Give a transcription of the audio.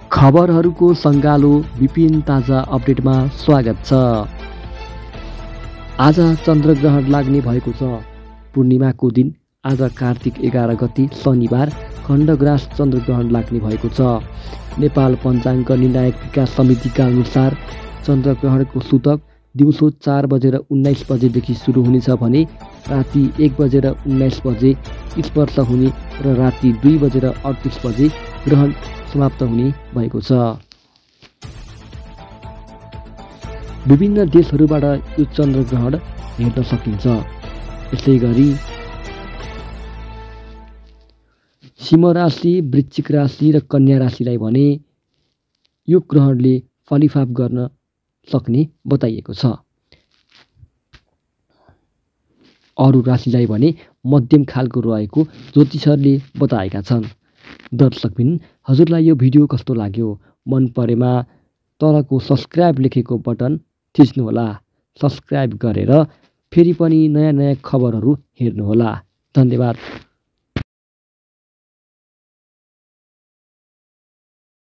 खबरहरूको सङ्गालो विपिन ताजा अपडेटमा स्वागत छ। आज चन्द्रग्रहण लाग्ने भएको छ। पूर्णिमाको दिन आज कार्तिक 11 गते शनिबार खण्डग्रास चन्द्रग्रहण लाग्ने भएको छ। नेपाल पञ्चाङ्ग निर्णायक विकास समितिका अनुसार चन्द्रग्रहणको सूतक दिउँसो 4:19 बजेदेखि सुरु हुनेछ भने राति 1:19 बजे स्पर्श हुने र राति 2:38 बजे ग्रहण समाप्त हुने भएको छ। विभिन्न देशहरूबाट यो चन्द्रग्रहण हेर्न सकिन्छ। यसै गरी सिंह राशि, वृश्चिक राशि र कन्या राशिलाई भने यो ग्रहणले फलिफाप गर्न सक्ने बताइएको छ। अरू राशिलाई भने मध्यम खालको रहेको ज्योतिषहरूले बताएका छन्। दर्शकबिन, हजुरलाई यो भिडियो कस्तो लाग्यो? मन परेमा तलको सब्स्क्राइब लेखेको बटन थिच्नुहोला। सब्स्क्राइब गरेर फेरि पनि नयाँ खबरहरू हेर्नुहोला। धन्यवाद।